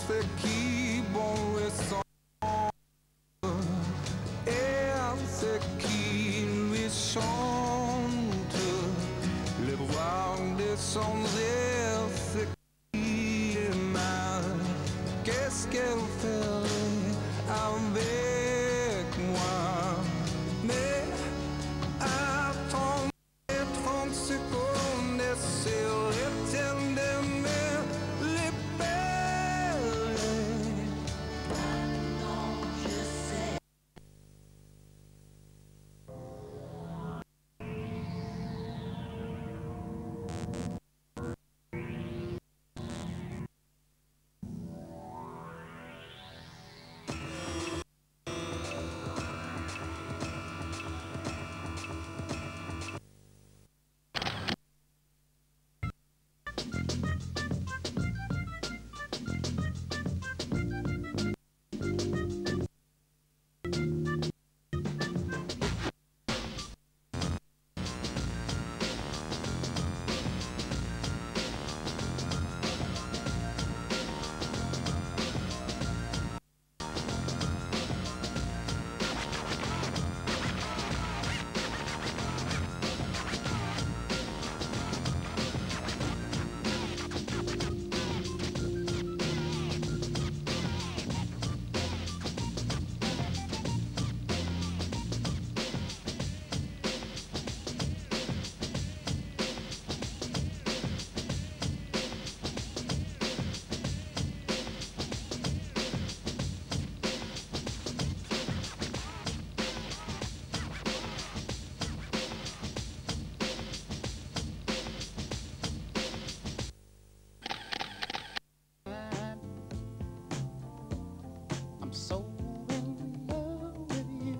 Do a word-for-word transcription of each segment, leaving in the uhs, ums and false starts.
fait qui bon ressemble et ce qui lui chante le voir descendre ce qui est mal. Qu'est-ce qu'elle ferait avec moi? Mais attendez trente secondes, essaierait-elle d'aimer les belles? Maintenant je sais. I'm so in love with you.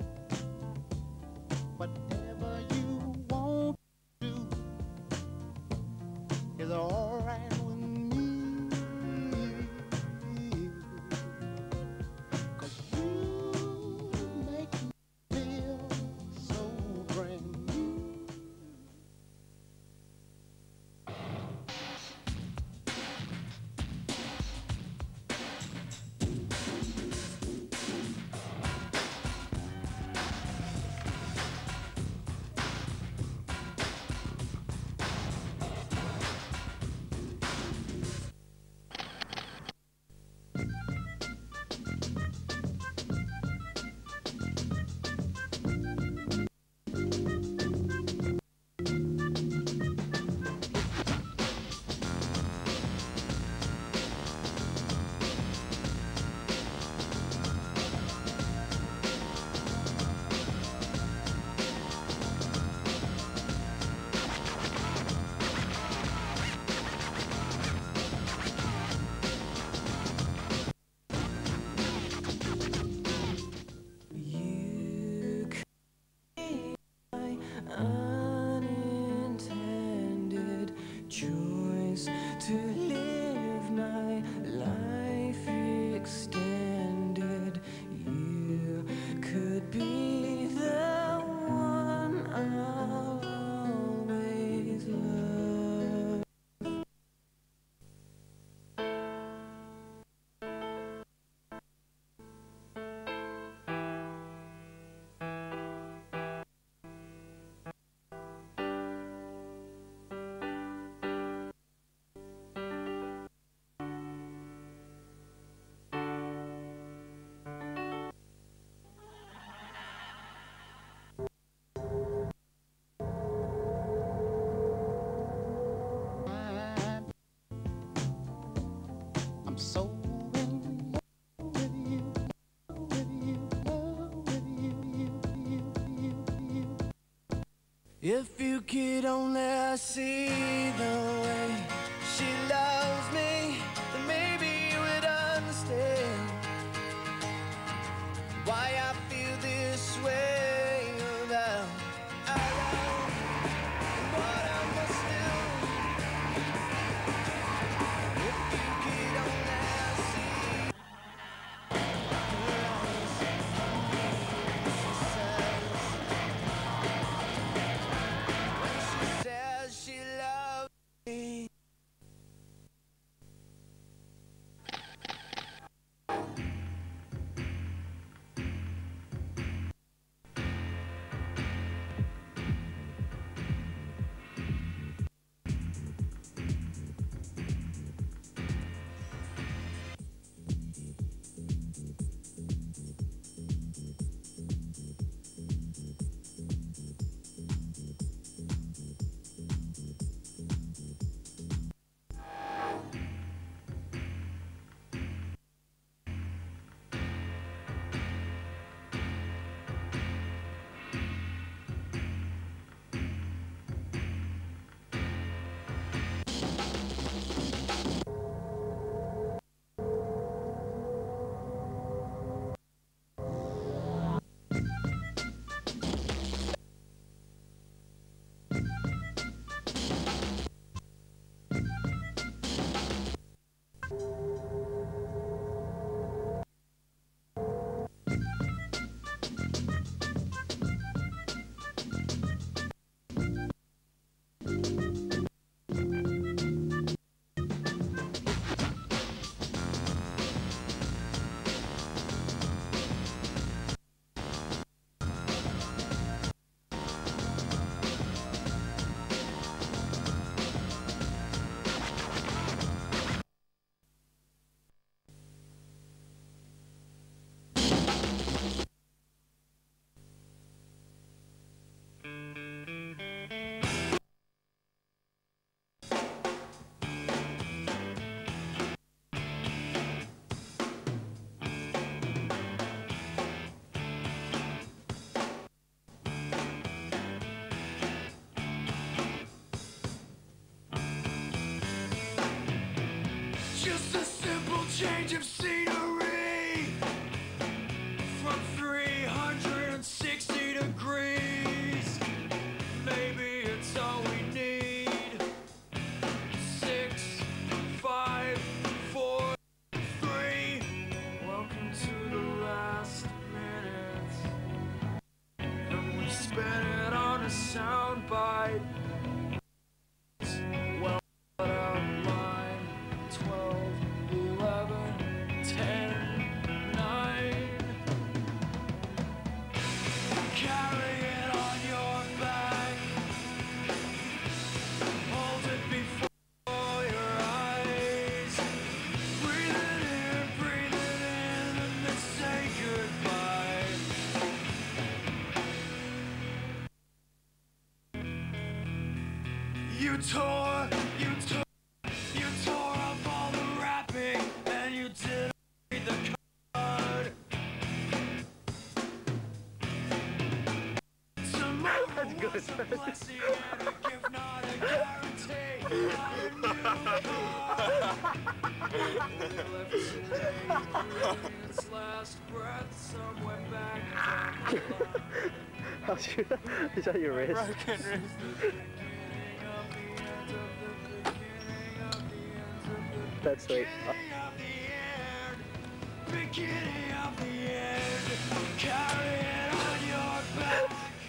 Whatever you want to do is alright with me. 'Cause you make me feel so brand new. Unintended choice to live my life extended. You could be the one I've always loved. I'm so in love with you, with you, love with you, you, you, you, you. If you could only see the way she loves me, then maybe you would understand why I feel this way about our love and what I must do. If you could only see the lies she says when she says she loves change of scenery from three hundred sixty degrees. Maybe it's all we need. Six, five, four, three. Welcome to the last minute, and we spent it on a soundbite. Well, out line twelve, eleven, ten, nine. Carry it on your back. Hold it before your eyes. Breathe it in, breathe it in, and then say goodbye. You tore, you tore, you tore up all the wrapping, and you didn't read the card. Tomorrow That's good. was a blessing and a gift, not a guarantee. Not a new card. We left today, breathing its last breath somewhere back down the line. How's your, is that your wrist? Broken wrist. That's sweet. Oh. Beginning of the end, carry it on your back.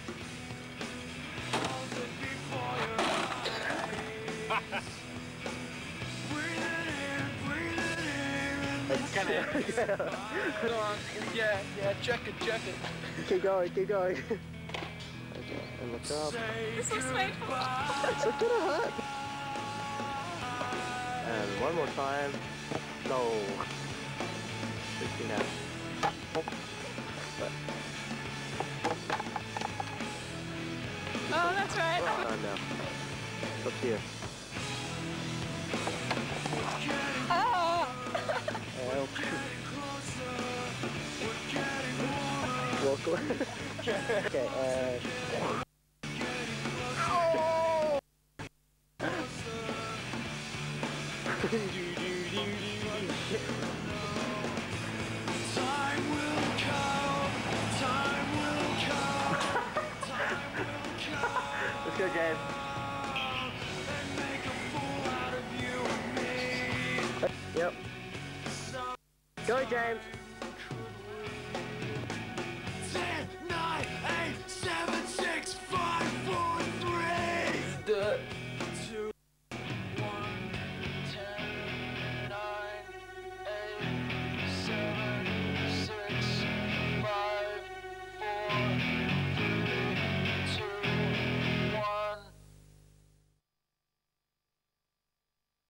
Hold it before your eyes. Breathe it in, breathe it in, and then Can say it? Yeah. Come on. Yeah, yeah, check it, check it. Keep going, keep going. Okay, and look up. say This looks painful. goodbye. It's not gonna hurt. And one more time. No. sixteen out. But, Oh, that's right. time now. It's up to you. Oh. Help. Walk away. Okay, uh... Time will come, time will come, time will come, Let's go, James. and make a fool out of you and me. Yep. Go, James.